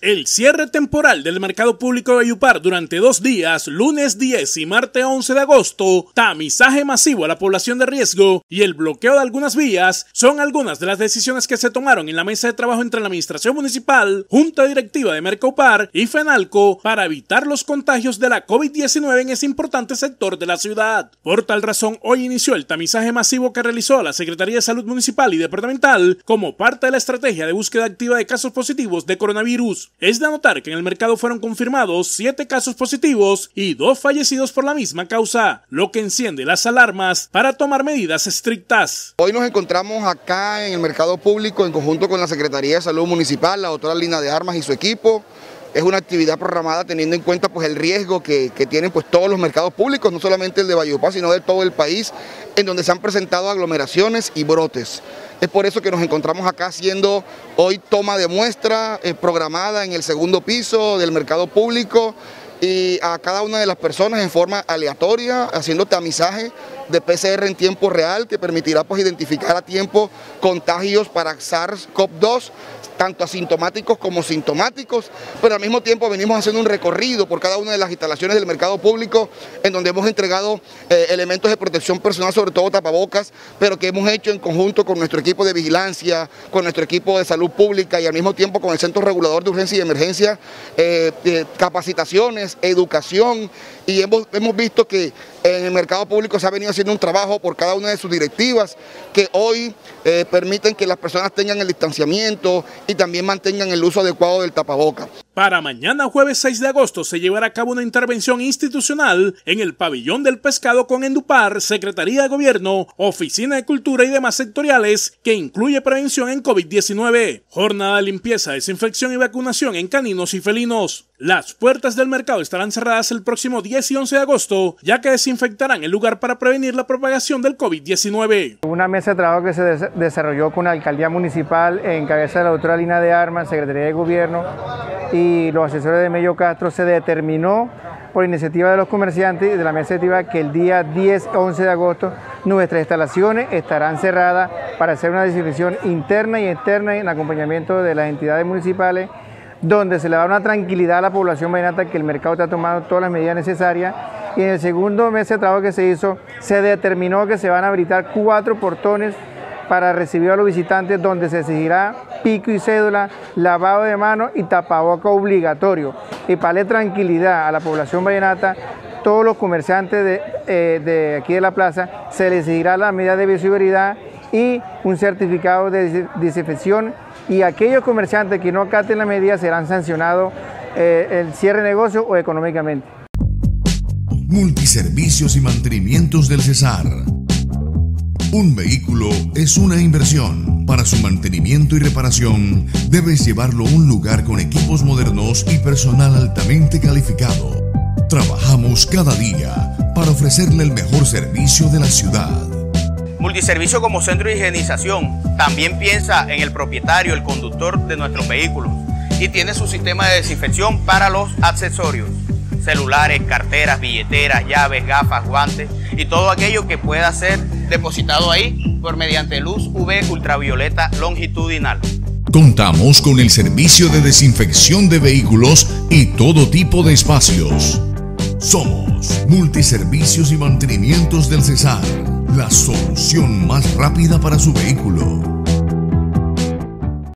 El cierre temporal del mercado público de Valledupar durante 2 días, lunes 10 y martes 11 de agosto, tamizaje masivo a la población de riesgo y el bloqueo de algunas vías son algunas de las decisiones que se tomaron en la mesa de trabajo entre la Administración Municipal, Junta Directiva de Mercopar y FENALCO para evitar los contagios de la COVID-19 en ese importante sector de la ciudad. Por tal razón, hoy inició el tamizaje masivo que realizó la Secretaría de Salud Municipal y Departamental como parte de la estrategia de búsqueda activa de casos positivos de coronavirus. Es de anotar que en el mercado fueron confirmados 7 casos positivos y 2 fallecidos por la misma causa, lo que enciende las alarmas para tomar medidas estrictas. Hoy nos encontramos acá en el mercado público en conjunto con la Secretaría de Salud Municipal, la doctora Lina de Armas y su equipo. Es una actividad programada teniendo en cuenta el riesgo que tienen todos los mercados públicos, no solamente el de Valledupar, sino de todo el país, en donde se han presentado aglomeraciones y brotes. Es por eso que nos encontramos acá haciendo hoy toma de muestra programada en el segundo piso del mercado público y a cada una de las personas en forma aleatoria, haciendo tamizaje de PCR en tiempo real que permitirá identificar a tiempo contagios para SARS-CoV-2, tanto asintomáticos como sintomáticos, pero al mismo tiempo venimos haciendo un recorrido por cada una de las instalaciones del mercado público en donde hemos entregado elementos de protección personal, sobre todo tapabocas, pero que hemos hecho en conjunto con nuestro equipo de vigilancia, con nuestro equipo de salud pública y al mismo tiempo con el Centro Regulador de Urgencia y Emergencia, capacitaciones, educación, y hemos visto que en el mercado público se ha venido haciendo un trabajo por cada una de sus directivas que hoy permiten que las personas tengan el distanciamiento y también mantengan el uso adecuado del tapaboca. Para mañana jueves 6 de agosto se llevará a cabo una intervención institucional en el Pabellón del Pescado con Endupar, Secretaría de Gobierno, Oficina de Cultura y demás sectoriales que incluye prevención en COVID-19, jornada de limpieza, desinfección y vacunación en caninos y felinos. Las puertas del mercado estarán cerradas el próximo 10 y 11 de agosto, ya que desinfectarán el lugar para prevenir la propagación del COVID-19. Una mesa de trabajo que se desarrolló con la Alcaldía Municipal en cabeza de la doctora Lina de Armas, Secretaría de Gobierno y los asesores de Mello Castro, se determinó por iniciativa de los comerciantes y de la mesa directiva que el día 10 y 11 de agosto nuestras instalaciones estarán cerradas para hacer una desinfección interna y externa en acompañamiento de las entidades municipales, donde se le da una tranquilidad a la población vallenata que el mercado está tomando todas las medidas necesarias. Y en el segundo mes de trabajo que se hizo, se determinó que se van a habilitar 4 portones para recibir a los visitantes, donde se exigirá pico y cédula, lavado de manos y tapaboca obligatorio. Y para darle tranquilidad a la población vallenata, todos los comerciantes de aquí de la plaza se les exigirá la medida de bioseguridad y un certificado de desinfección, y aquellos comerciantes que no acaten la medida serán sancionados el cierre de negocio o económicamente. Multiservicios y mantenimientos del Cesar. Un vehículo es una inversión. Para su mantenimiento y reparación, debes llevarlo a un lugar con equipos modernos y personal altamente calificado. Trabajamos cada día para ofrecerle el mejor servicio de la ciudad. Multiservicio como centro de higienización. También piensa en el propietario, el conductor de nuestros vehículos, y tiene su sistema de desinfección para los accesorios: celulares, carteras, billeteras, llaves, gafas, guantes y todo aquello que pueda ser depositado ahí por mediante luz UV ultravioleta longitudinal. Contamos con el servicio de desinfección de vehículos y todo tipo de espacios. Somos Multiservicios y Mantenimientos del Cesar, la solución más rápida para su vehículo.